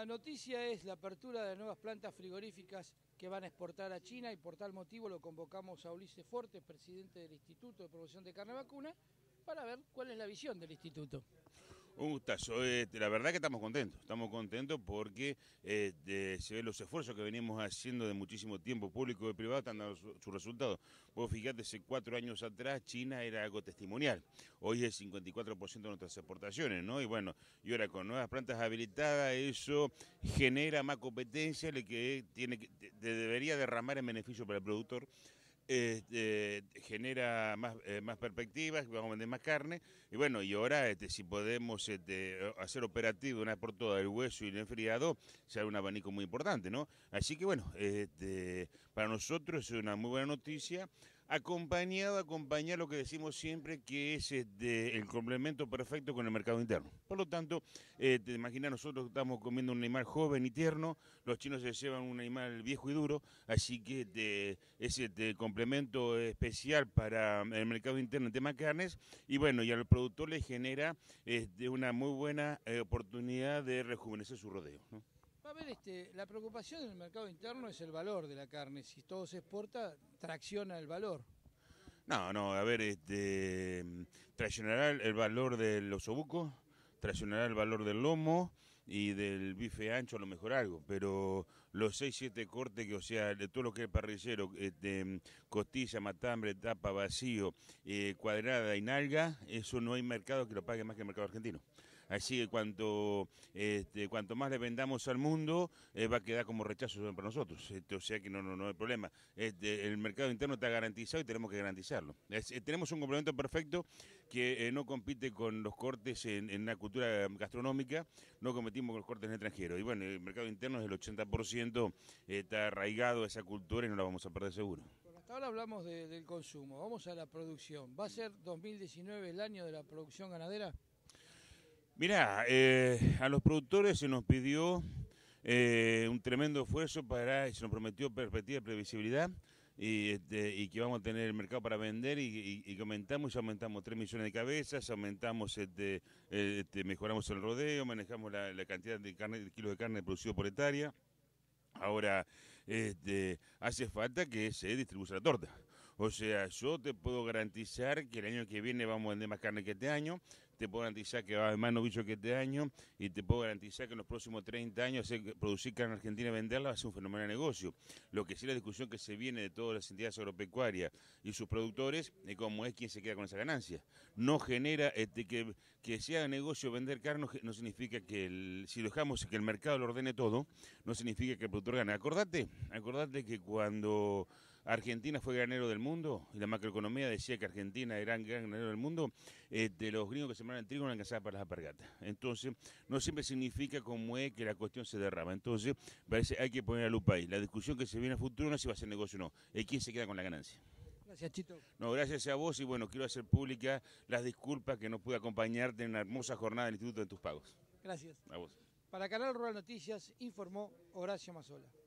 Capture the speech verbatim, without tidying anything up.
La noticia es la apertura de nuevas plantas frigoríficas que van a exportar a China y por tal motivo lo convocamos a Ulises Fortes, presidente del Instituto de Promoción de Carne Vacuna, para ver cuál es la visión del instituto. Un gustazo. Eh, la verdad que estamos contentos. Estamos contentos porque eh, de, se ven los esfuerzos que venimos haciendo de muchísimo tiempo, público y privado, están dando sus su resultados. Vos fijate, hace cuatro años atrás China era algo testimonial. Hoy es cincuenta y cuatro por ciento de nuestras exportaciones, ¿no? Y bueno, y ahora con nuevas plantas habilitadas, eso genera más competencia, le que tiene que, de, debería derramar en beneficio para el productor. Este, genera más, eh, más perspectivas, vamos a vender más carne, y bueno, y ahora este, si podemos este, hacer operativo una vez por todas el hueso y el enfriado, será un abanico muy importante, ¿no? Así que bueno, este, para nosotros es una muy buena noticia, acompañado, acompañar lo que decimos siempre, que es este, el complemento perfecto con el mercado interno. Por lo tanto, eh, te imaginas, nosotros estamos comiendo un animal joven y tierno, los chinos se llevan un animal viejo y duro, así que de, ese de complemento especial para el mercado interno en tema carnes, y bueno, y al productor le genera este, una muy buena eh, oportunidad de rejuvenecer su rodeo, ¿no? A ver, este, la preocupación en el mercado interno es el valor de la carne. Si todo se exporta, tracciona el valor. No, no, a ver, este, traicionará el valor del osobuco, traicionará el valor del lomo y del bife ancho, a lo mejor algo, pero los seis, siete cortes, que o sea, de todo lo que es parrillero, este, costilla, matambre, tapa, vacío, eh, cuadrada y nalga, eso no hay mercado que lo pague más que el mercado argentino. Así que cuanto, este, cuanto más le vendamos al mundo, eh, va a quedar como rechazo para nosotros. Este, o sea que no, no, no hay problema. Este, el mercado interno está garantizado y tenemos que garantizarlo. Es, eh, tenemos un complemento perfecto que eh, no compite con los cortes en, en la cultura gastronómica, no competimos con los cortes en el extranjero. Y bueno, el mercado interno es el ochenta por ciento, eh, está arraigado a esa cultura y no la vamos a perder seguro. Bueno, hasta ahora hablamos de, del consumo, vamos a la producción. ¿Va a ser dos mil diecinueve el año de la producción ganadera? Mirá, eh, a los productores se nos pidió eh, un tremendo esfuerzo para, se nos prometió perspectiva y previsibilidad, y, este, y que vamos a tener el mercado para vender, y, y, y aumentamos, ya aumentamos tres millones de cabezas, aumentamos, este, este, mejoramos el rodeo, manejamos la, la cantidad de, carne, de kilos de carne producido por hectárea. Ahora, este, hace falta que se distribuya la torta. O sea, yo te puedo garantizar que el año que viene vamos a vender más carne que este año, te puedo garantizar que va a haber más novillos que este año, y te puedo garantizar que en los próximos treinta años hacer, producir carne argentina y venderla va a ser un fenomenal negocio. Lo que sí, la discusión que se viene de todas las entidades agropecuarias y sus productores es cómo es quien se queda con esa ganancia. No genera este, que, que se haga negocio vender carne, no, no significa que el, si dejamos que el mercado lo ordene todo, no significa que el productor gane. Acordate, acordate que cuando Argentina fue granero del mundo y la macroeconomía decía que Argentina era el gran granero del mundo, eh, de los gringos que sembraban el trigo no alcanzaba para las alpargatas. Entonces, no siempre significa como es que la cuestión se derrama. Entonces, parece hay que poner la lupa ahí. La discusión que se viene a futuro no es si va a ser negocio o no, es quién se queda con la ganancia. Gracias, Chito. No, gracias a vos, y bueno, quiero hacer pública las disculpas que no pude acompañarte en una hermosa jornada del Instituto de Tus Pagos. Gracias. A vos. Para Canal Rural Noticias informó Horacio Mazzola.